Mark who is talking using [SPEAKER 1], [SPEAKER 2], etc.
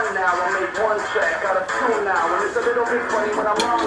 [SPEAKER 1] one now, I make one track out of two now, and it's a little bit funny when I'm wrong.